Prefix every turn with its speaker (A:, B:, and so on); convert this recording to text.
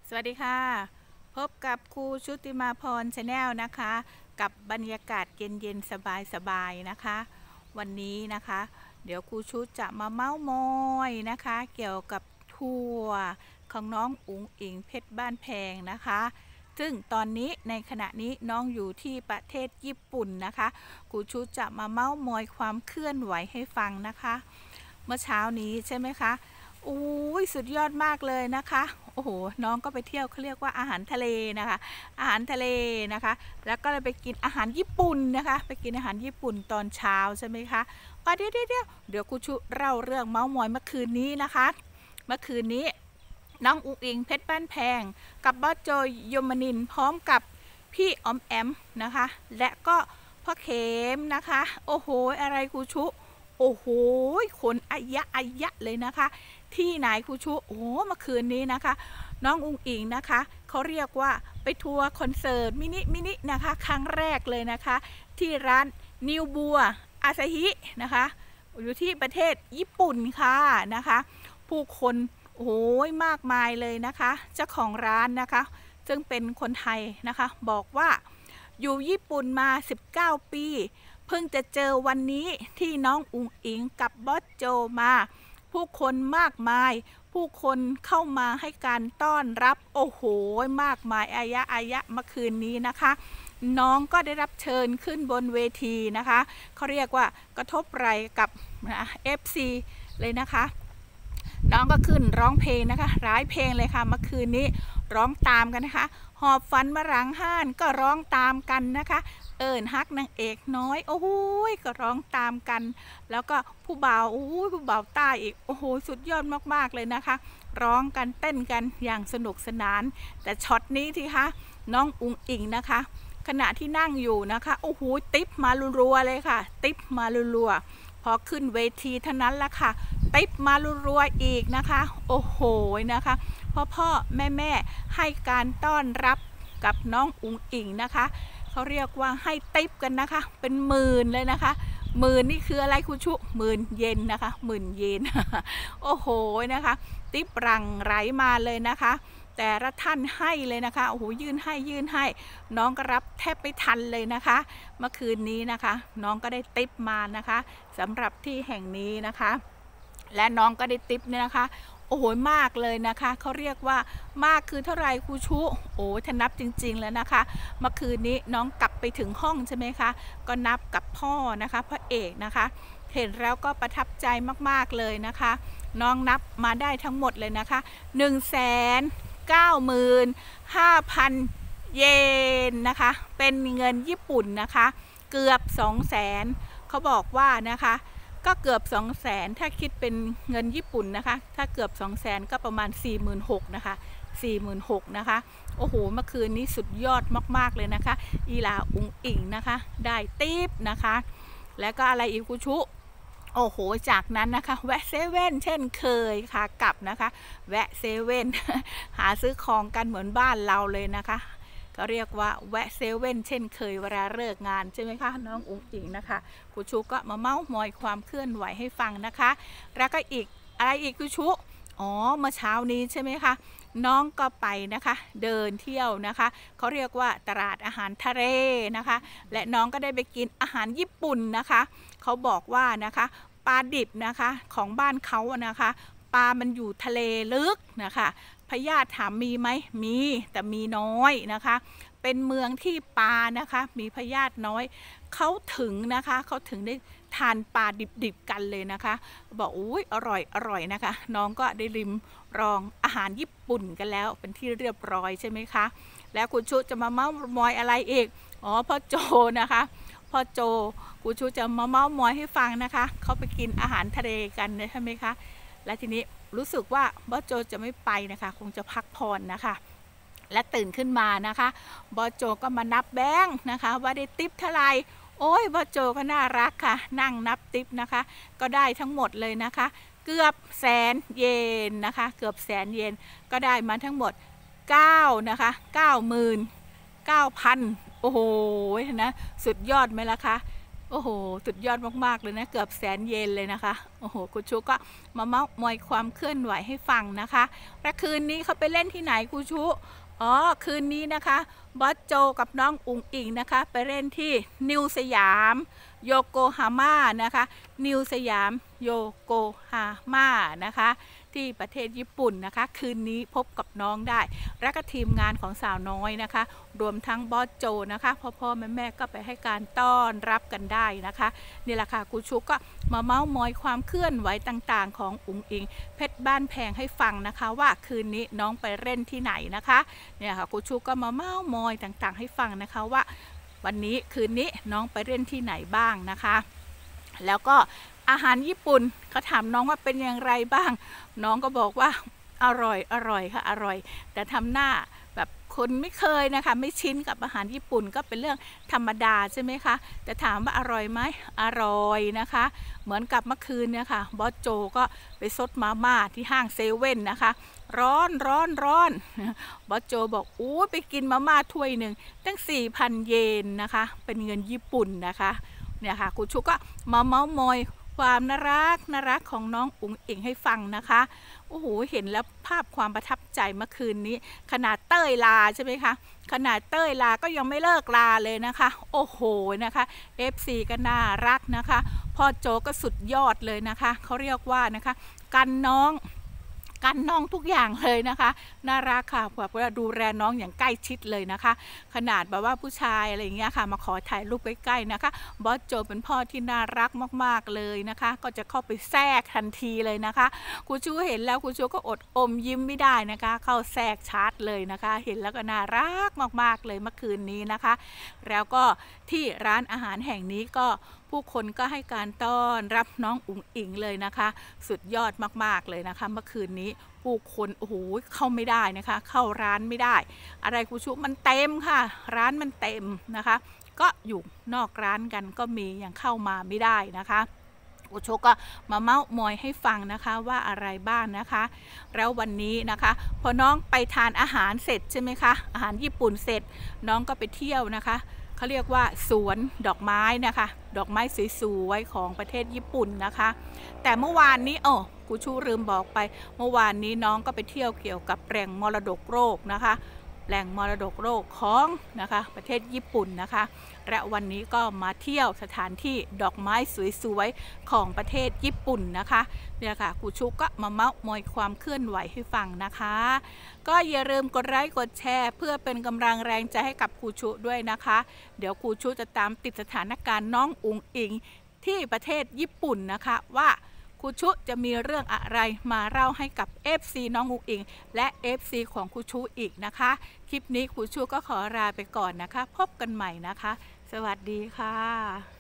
A: สวัสดีค่ะพบกับครูชุติมาพรชาแนลนะคะกับบรรยากาศเย็นๆสบายๆนะคะวันนี้นะคะเดี๋ยวครูชุจะมาเม้ามอยนะคะเกี่ยวกับทัวร์ของน้องอุ๋งอิงเพชรบ้านแพงนะคะซึ่งตอนนี้ในขณะนี้น้องอยู่ที่ประเทศญี่ปุ่นนะคะครูชุจะมาเม้ามอยความเคลื่อนไหวให้ฟังนะคะเมื่อเช้านี้ใช่ไหมคะอุ้ยสุดยอดมากเลยนะคะโอ้โหน้องก็ไปเที่ยวเขาเรียกว่าอาหารทะเลนะคะอาหารทะเลนะคะแล้วก็เลยไปกินอาหารญี่ปุ่นนะคะไปกินอาหารญี่ปุ่นตอนเช้าใช่ไหมคะเดี๋ยวครูชุเล่าเรื่องเม้ามอยเมื่อคืนนี้นะคะเมื่อคืนนี้น้องอุ๋งอิงเพชรบ้านแพงกับบอสโจยมนินทร์พร้อมกับพี่ออมแอมนะคะและก็พ่อเข็มนะคะโอ้โหอะไรครูชุโอ้โหคนอายะเลยนะคะที่ไหนครูชุโอ้เมื่อคืนนี้นะคะน้องอุ๋งอิงนะคะเขาเรียกว่าไปทัวร์คอนเสิร์ตมินินะคะครั้งแรกเลยนะคะที่ร้านนิวบัวอาซาฮินะคะอยู่ที่ประเทศญี่ปุ่นค่ะนะคะผู้คนโอ้ยมากมายเลยนะคะเจ้าของร้านนะคะซึ่งเป็นคนไทยนะคะบอกว่าอยู่ญี่ปุ่นมา19ปีเพิ่งจะเจอวันนี้ที่น้องอุ๋งอิงกับบอสโจมาผู้คนมากมายผู้คนเข้ามาให้การต้อนรับโอ้โหมากมายอายะเมื่อคืนนี้นะคะน้องก็ได้รับเชิญขึ้นบนเวทีนะคะเขาเรียกว่ากระทบไหล่กับFC เลยนะคะน้องก็ขึ้นร้องเพลงนะคะหลายเพลงเลยค่ะเมื่อคืนนี้ร้องตามกันนะคะหอบฝันมาหลังห้านก็ร้องตามกันนะคะเอิญฮักนางเอกน้อยโอ้โหก็ร้องตามกันแล้วก็ผู้บ่าวผู้บ่าวใต้อีกโอ้โหสุดยอดมากๆเลยนะคะร้องกันเต้นกันอย่างสนุกสนานแต่ช็อตนี้ที่คะน้องอุ๋งอิงนะคะขณะที่นั่งอยู่นะคะโอ้โหติ๊บมารัวๆเลยค่ะติ๊บมารัวๆพอขึ้นเวทีเท่านั้นละค่ะติ๊บมารัวๆอีกนะคะโอ้โหนะคะพ่อแม่ให้การต้อนรับกับน้องอุ๋งอิงนะคะเขาเรียกว่าให้ติ๊บกันนะคะเป็นหมื่นเลยนะคะหมื่นนี่คืออะไรคุณชุหมื่นเยนนะคะหมื่นเยนโอ้โหนะคะติ๊บรังไหลมาเลยนะคะแต่ละท่านให้เลยนะคะโอ้โหยื่นให้น้องก็รับแทบไม่ทันเลยนะคะเมื่อคืนนี้นะคะน้องก็ได้ติ๊บมานะคะสำหรับที่แห่งนี้นะคะและน้องก็ได้ติ๊บเนี่ยนะคะโอ้โหมากเลยนะคะเขาเรียกว่ามากคือเท่าไรครูชุโอ้ถ้านับจริงๆแล้วนะคะเมื่อคืนนี้น้องกลับไปถึงห้องใช่ไหมคะก็นับกับพ่อนะคะพระเอกนะคะเห็นแล้วก็ประทับใจมากๆเลยนะคะน้องนับมาได้ทั้งหมดเลยนะคะ195,000 เยนนะคะเป็นเงินญี่ปุ่นนะคะเกือบ200,000เขาบอกว่านะคะก็เกือบ200,000ถ้าคิดเป็นเงินญี่ปุ่นนะคะถ้าเกือบ200,000ก็ประมาณ46,000นะคะ46,000นะคะโอ้โหเมื่อคืนนี้สุดยอดมากๆเลยนะคะอีลาอุ๋งอิงนะคะได้ติ๊บนะคะแล้วก็อะไรอีกกุชุโอ้โหจากนั้นนะคะแวะเซเว่นเช่นเคยค่ะกลับนะคะแวะเซเว่นหาซื้อของกันเหมือนบ้านเราเลยนะคะก็เรียกว่าแวะเซเว่นเช่นเคยเวลาเลิกงานใช่ไหมคะน้องอุ๋งอิงนะคะครูชูก็มาเม้ามอยความเคลื่อนไหวให้ฟังนะคะแล้วก็อีกอะไรอีกครูชูอ๋อเมื่อเช้านี้ใช่ไหมคะน้องก็ไปนะคะเดินเที่ยวนะคะเขาเรียกว่าตลาดอาหารทะเลนะคะและน้องก็ได้ไปกินอาหารญี่ปุ่นนะคะเขาบอกว่านะคะปลาดิบนะคะของบ้านเขานะคะปลามันอยู่ทะเลลึกนะคะพญาติถามมีไหมมีแต่มีน้อยนะคะเป็นเมืองที่ปลานะคะมีพญาติน้อยเขาถึงนะคะเขาถึงได้ทานปลาดิบๆกันเลยนะคะบอกอุ้ยอร่อยนะคะน้องก็ได้ริมรองอาหารญี่ปุ่นกันแล้วเป็นที่เรียบร้อยใช่ไหมคะแล้วคุณชุจะมาเม้ามอยอะไรอีกอ๋อพ่อโจนะคะพ่อโจคุณชุจะมาเม้ามอยให้ฟังนะคะเขาไปกินอาหารทะเลกันใช่ไหมคะและทีนี้รู้สึกว่าบอสโจจะไม่ไปนะคะคงจะพักผ่อนนะคะและตื่นขึ้นมานะคะบอสโจก็มานับแบงค์นะคะว่าได้ติ๊บเท่าไหร่โอ้ยบอสโจก็น่ารักค่ะนั่งนับติ๊บนะคะก็ได้ทั้งหมดเลยนะคะเกือบ100,000 เยนนะคะเกือบ100,000 เยนก็ได้มาทั้งหมด9นะคะ99,000โอ้โหนะสุดยอดไหมล่ะคะโอ้โหสุดยอดมากๆเลยนะเกือบแสนเยนเลยนะคะโอ้โหครูชูก็มาเม้ามอยความเคลื่อนไหวให้ฟังนะคะและคืนนี้เขาไปเล่นที่ไหนครูชูอ๋อคืนนี้นะคะบอสโจกับน้องอุ๋งอิงนะคะไปเล่นที่นิวสยามโยโกฮาม่านะคะนิวสยามโยโกฮาม่านะคะที่ประเทศญี่ปุ่นนะคะคืนนี้พบกับน้องได้และก็ทีมงานของสาวน้อยนะคะรวมทั้งบอสโจนะคะพ่อแม่ก็ไปให้การต้อนรับกันได้นะคะนี่แหละค่ะครูชุกก็มาเม้ามอยความเคลื่อนไหวต่างๆของอุ๋งอิงเพชรบ้านแพงให้ฟังนะคะว่าคืนนี้น้องไปเล่นที่ไหนนะคะเนี่ยค่ะครูชุกก็มาเม้ามอยต่างๆให้ฟังนะคะว่าวันนี้คืนนี้น้องไปเล่นที่ไหนบ้างนะคะแล้วก็อาหารญี่ปุ่นเขาถามน้องว่าเป็นอย่างไรบ้างน้องก็บอกว่าอร่อยค่ะอร่อยแต่ทำหน้าแบบคนไม่เคยนะคะไม่ชินกับอาหารญี่ปุ่นก็เป็นเรื่องธรรมดาใช่ไหมคะแต่ถามว่าอร่อยไหมอร่อยนะคะเหมือนกับเมื่อคืนเนี่ยค่ะบอสโจก็ไปซดมาม่าที่ห้างเซเว่นนะคะร้อนบอสโจบอกอู้ไปกินมาม่าถ้วยหนึ่งตั้ง 4,000 เยนนะคะเป็นเงินญี่ปุ่นนะคะเนี่ยค่ะครูชุกก็มาเม้ามอยความน่ารักของน้องอุ๋งอิงให้ฟังนะคะโอ้โหเห็นแล้วภาพความประทับใจเมื่อคืนนี้ขนาดเต้ยลาใช่ไหมคะขนาดเต้ยลาก็ยังไม่เลิกลาเลยนะคะโอ้โหนะคะ FC ก็น่ารักนะคะพ่อโจก็สุดยอดเลยนะคะเขาเรียกว่านะคะกันน้องทุกอย่างเลยนะคะน่ารักค่ะแบบว่าดูแลน้องอย่างใกล้ชิดเลยนะคะขนาดแบบว่าผู้ชายอะไรอย่างเงี้ยค่ะมาขอถ่ายรูปใกล้ๆนะคะบอสโจเป็นพ่อที่น่ารักมากๆเลยนะคะก็จะเข้าไปแทรกทันทีเลยนะคะครูชูเห็นแล้วครูชูก็อดอมยิ้มไม่ได้นะคะเข้าแทรกชาร์จเลยนะคะเห็นแล้วก็น่ารักมากๆเลยเมื่อคืนนี้นะคะแล้วก็ที่ร้านอาหารแห่งนี้ก็ผู้คนก็ให้การต้อนรับน้องอุ๋งอิงเลยนะคะสุดยอดมากๆเลยนะคะเมื่อคืนนี้ผู้คนโอ้โหเข้าไม่ได้นะคะเข้าร้านไม่ได้อะไรครูชุมันเต็มค่ะร้านมันเต็มนะคะก็อยู่นอกร้านกันก็มียังเข้ามาไม่ได้นะคะครูชุก็มาเม้ามอยให้ฟังนะคะว่าอะไรบ้างนะคะแล้ววันนี้นะคะพอน้องไปทานอาหารเสร็จใช่ไหมคะอาหารญี่ปุ่นเสร็จน้องก็ไปเที่ยวนะคะเขาเรียกว่าสวนดอกไม้นะคะดอกไม้สวยๆของประเทศญี่ปุ่นนะคะแต่เมื่อวานนี้ครูชูลืมบอกไปเมื่อวานนี้น้องก็ไปเที่ยวเกี่ยวกับแหล่งมรดกโลกนะคะแหล่งมรดกโลกของนะคะประเทศญี่ปุ่นนะคะและวันนี้ก็มาเที่ยวสถานที่ดอกไม้สวยๆของประเทศญี่ปุ่นนะคะเนี่ยค่ะครูชูก็มาเม้ามอยความเคลื่อนไหวให้ฟังนะคะก็อย่าลืมกดไลค์กดแชร์เพื่อเป็นกำลังแรงใจให้กับครูชูด้วยนะคะเดี๋ยวครูชูจะตามติดสถานการณ์น้องอุ๋งอิงที่ประเทศญี่ปุ่นนะคะว่าครูชุจะมีเรื่องอะไรมาเล่าให้กับ FC น้องอุ๋งอิงและ FC ของครูชุอีกนะคะคลิปนี้ครูชุก็ขอลาไปก่อนนะคะพบกันใหม่นะคะสวัสดีค่ะ